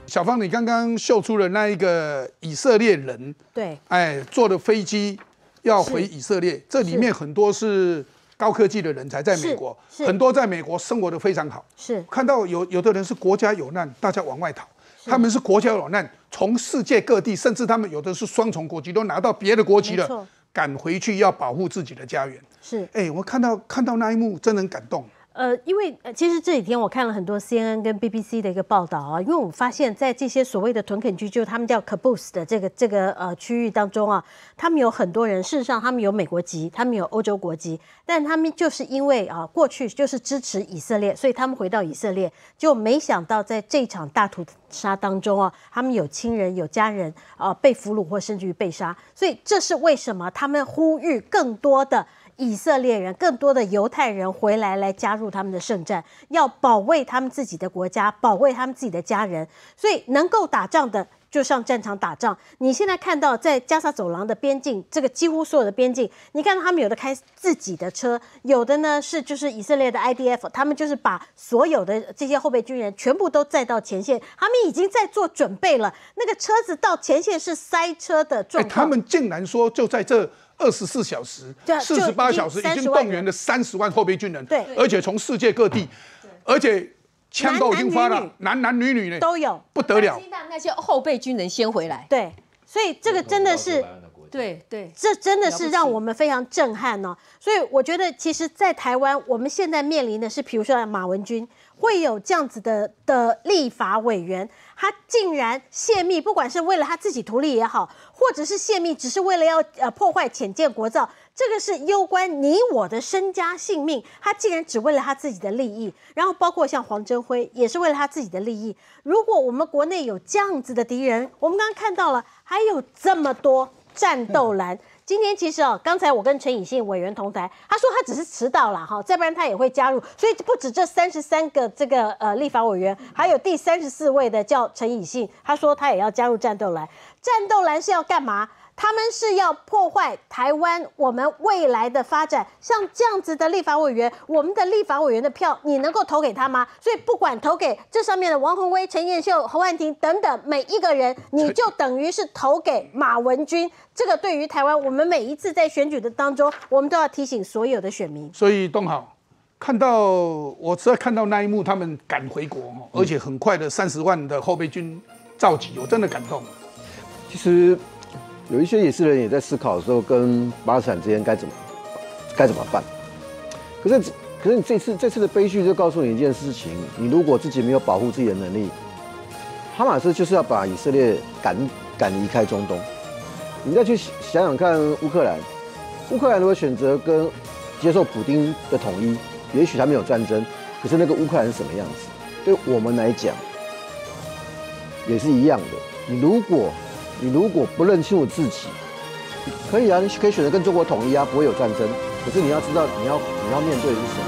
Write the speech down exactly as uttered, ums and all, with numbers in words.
小芳，你刚刚秀出了那一个以色列人， 对， 哎，坐的飞机要回以色列，这里面很多是高科技的人才，在美国，很多在美国生活的非常好。 是看到有有的人是国家有难，大家往外逃，他们是国家有难，从世界各地，甚至他们有的是双重国籍，都拿到别的国籍了，赶回去要保护自己的家园。是，哎，我看到看到那一幕，真的很感动。 呃，因为呃，其实这几天我看了很多 C N N 跟 B B C 的一个报道啊，因为我发现，在这些所谓的屯垦区，就是他们叫 Kibbutz 的这个这个呃区域当中啊，他们有很多人，事实上他们有美国籍，他们有欧洲国籍，但他们就是因为啊过去就是支持以色列，所以他们回到以色列，就没想到在这场大屠杀当中啊，他们有亲人有家人啊被俘虏或甚至于被杀，所以这是为什么他们呼吁更多的以色列人，更多的犹太人回来来加入他们的圣战，要保卫他们自己的国家，保卫他们自己的家人。所以能够打仗的就上战场打仗。你现在看到在加沙走廊的边境，这个几乎所有的边境，你看到他们有的开自己的车，有的呢是就是以色列的 I D F， 他们就是把所有的这些后备军人全部都载到前线，他们已经在做准备了。那个车子到前线是塞车的状况。 他们竟然说就在这二十四小时、四十八小时，已经动员了三十万后备军人，对，而且从世界各地，而且枪都已经发了，男男女女呢都有， 不得了。 让那些后备军人先回来， 对，所以这个真的是， 对对， 这真的是让我们非常震撼哦。所以我觉得，其实，在台湾，我们现在面临的是，比如说马文君会有这样子的的立法委员。他竟然泄密，不管是为了他自己图利也好，或者是泄密只是为了要呃破坏潜舰国造，这个是攸关你我的身家性命。他竟然只为了他自己的利益，然后包括像黄征辉也是为了他自己的利益。如果我们国内有这样子的敌人，我们刚刚看到了，还有这么多战斗蓝。嗯今天其实哦，刚才我跟陈以信委员同台，他说他只是迟到了哈，再不然他也会加入。所以不止这三十三个这个呃立法委员，还有第三十四位的叫陈以信，他说他也要加入战斗蓝。战斗蓝是要干嘛？他们是要破坏台湾我们未来的发展。像这样子的立法委员，我们的立法委员的票，你能够投给他吗？所以不管投给这上面的王宏威、陈彦秀、侯汉廷等等每一个人，你就等于是投给马文君。这个对于台湾，我们每一次在选举的当中，我们都要提醒所有的选民。 所以东豪看到我只要看到那一幕，他们赶回国，而且很快的三十万的后备军召集，我真的感动。 其实。有一些以色列人也在思考的时候，跟巴勒斯坦之间该怎么该怎么办。可是，可是你这次这次的悲剧就告诉你一件事情：你如果自己没有保护自己的能力，哈马斯就是要把以色列赶赶离开中东。你再去想想看，乌克兰，乌克兰如果选择跟接受普丁的统一，也许他没有战争，可是那个乌克兰是什么样子？对我们来讲，也是一样的。你如果你如果不认清楚自己，可以啊，你可以选择跟中国统一啊，不会有战争。可是你要知道，你要你要面对的是什么？